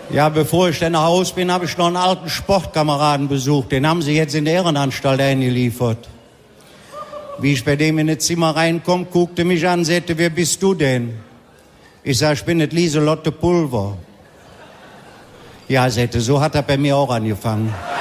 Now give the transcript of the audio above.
Ja, bevor ich dann nach Hause bin, habe ich noch einen alten Sportkameraden besucht. Den haben sie jetzt in der Irrenanstalt eingeliefert. Wie ich bei dem in das Zimmer reinkomme, guckte mich an und sagte, wer bist du denn? Ich sag, ich bin das Lieselotte Pulver. Ja, sagte, so hat er bei mir auch angefangen.